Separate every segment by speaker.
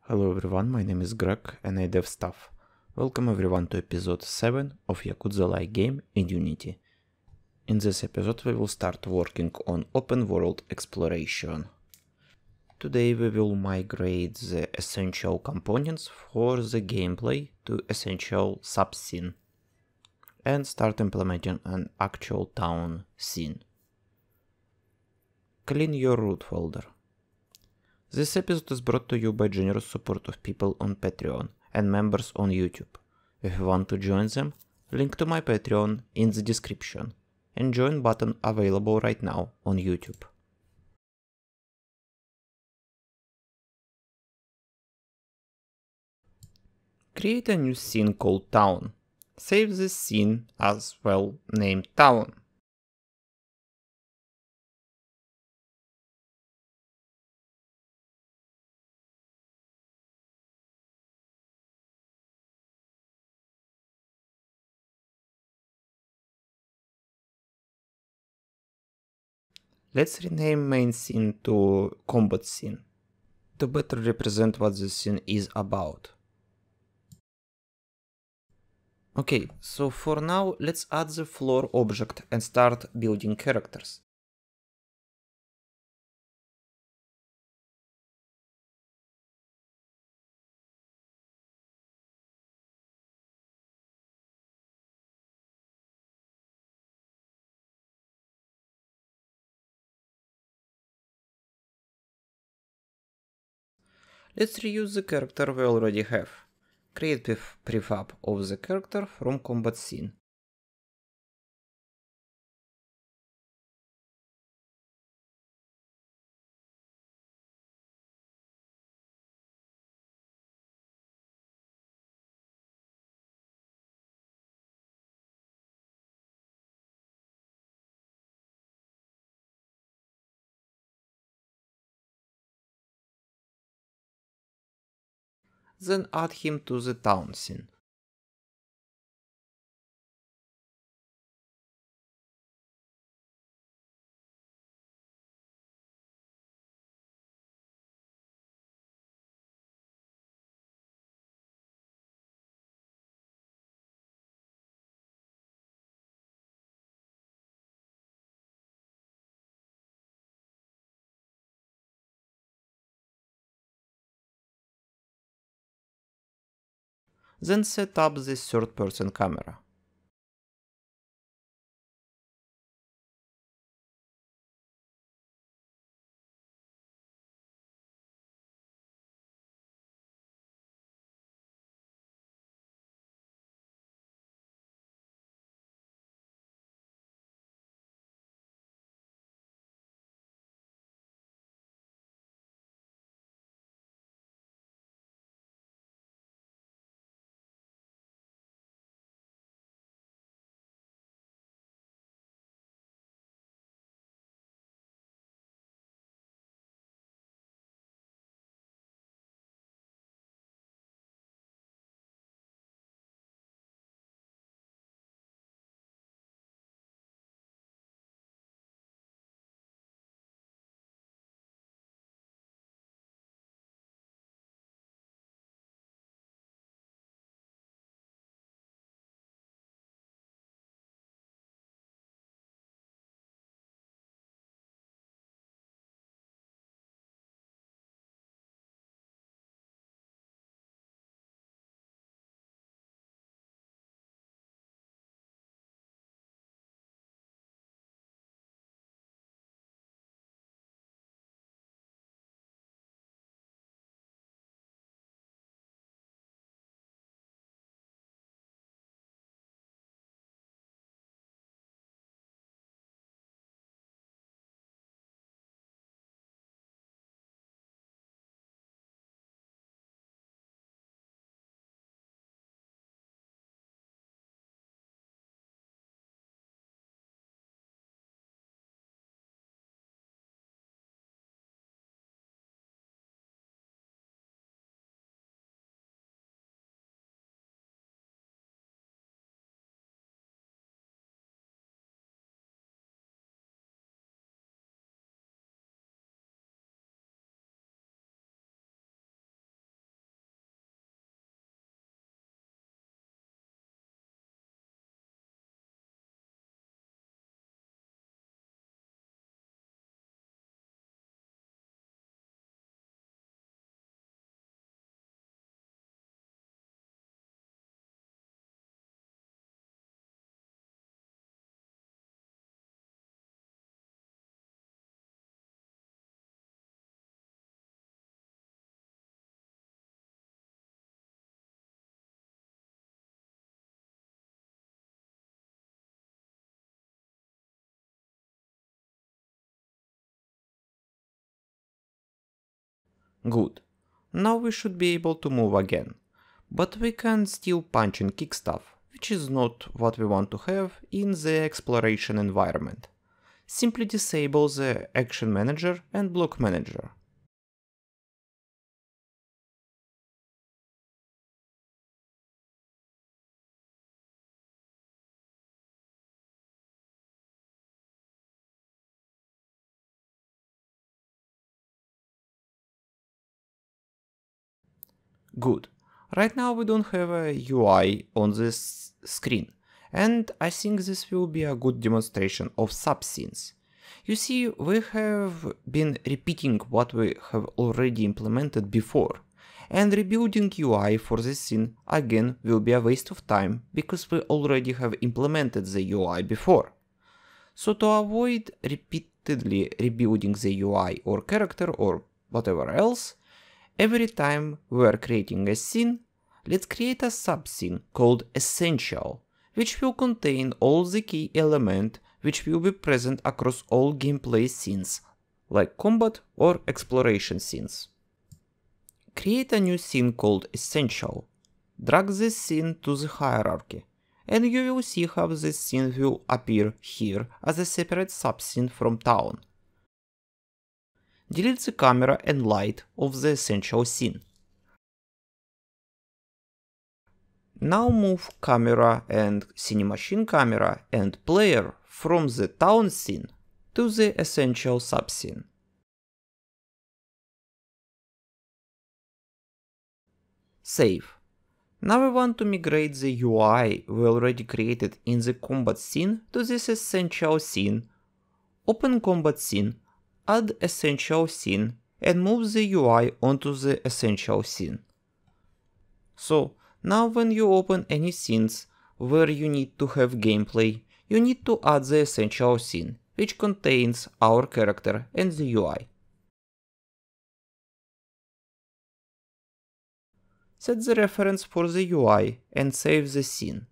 Speaker 1: Hello everyone, my name is Greg and I dev stuff. Welcome everyone to episode 7 of Yakuza-like game in Unity. In this episode we will start working on open world exploration. Today we will migrate the essential components for the gameplay to essential subscene and start implementing an actual town scene. Clean your root folder. This episode is brought to you by generous support of people on Patreon and members on YouTube. If you want to join them, link to my Patreon in the description and join button available right now on YouTube. Create a new scene called Town. Save this scene as well named Town. Let's rename main scene to combat scene to better represent what the scene is about. Okay, so for now let's add the floor object and start building characters. Let's reuse the character we already have. Create prefab of the character from combat scene. Then add him to the town scene. Then set up the third-person camera. Good. Now we should be able to move again. But we can still punch and kick stuff, which is not what we want to have in the exploration environment. Simply disable the Action Manager and Block Manager. Good. Right now we don't have a UI on this screen, and I think this will be a good demonstration of subscenes. You see, we have been repeating what we have already implemented before, and rebuilding UI for this scene again will be a waste of time because we already have implemented the UI before. So to avoid repeatedly rebuilding the UI or character or whatever else, every time we are creating a scene, let's create a subscene called Essential, which will contain all the key elements which will be present across all gameplay scenes, like combat or exploration scenes. Create a new scene called Essential. Drag this scene to the hierarchy, and you will see how this scene will appear here as a separate subscene from Town. Delete the camera and light of the Essential scene. Now move camera and Cinemachine camera and player from the Town scene to the Essential subscene. Save. Now we want to migrate the UI we already created in the combat scene to this Essential scene. Open combat scene, add Essential scene and move the UI onto the Essential scene. So now when you open any scenes where you need to have gameplay, you need to add the Essential scene, which contains our character and the UI. Set the reference for the UI and save the scene.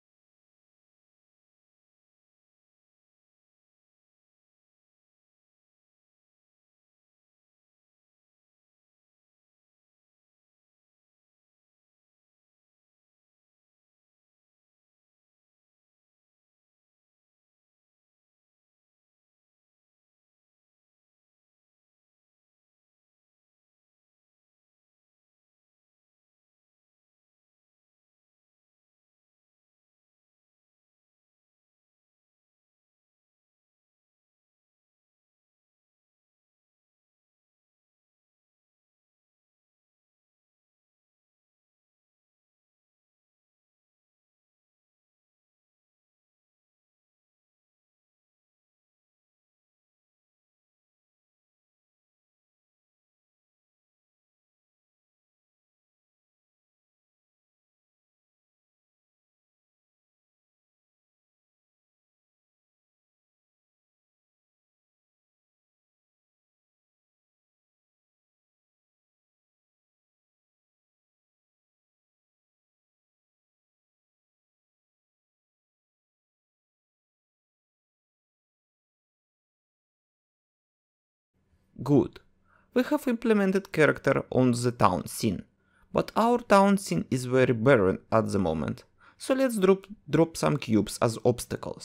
Speaker 1: Good. We have implemented character on the Town scene, but our Town scene is very barren at the moment, so let's drop some cubes as obstacles.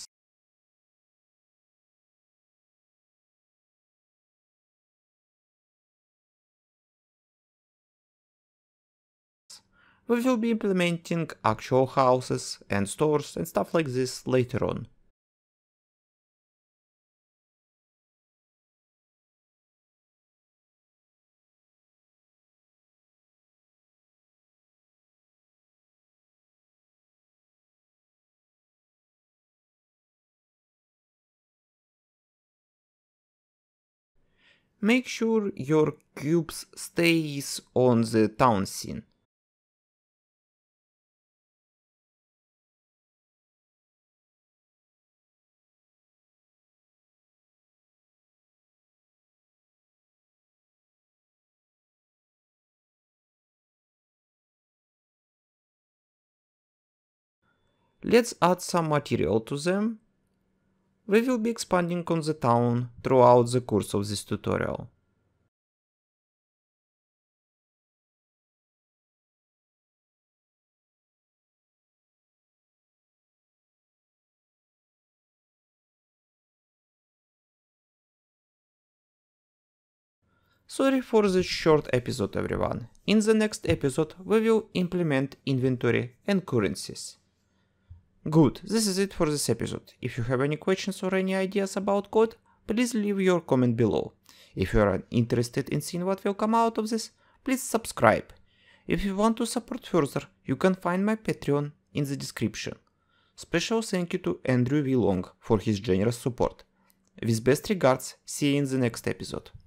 Speaker 1: We will be implementing actual houses and stores and stuff like this later on. Make sure your cubes stays on the Town scene. Let's add some material to them. We will be expanding on the Town throughout the course of this tutorial. Sorry for this short episode, everyone. In the next episode we will implement inventory and currencies. Good, this is it for this episode. If you have any questions or any ideas about code, please leave your comment below. If you are interested in seeing what will come out of this, please subscribe. If you want to support further, you can find my Patreon in the description. Special thank you to Andrew V. Long for his generous support. With best regards, see you in the next episode.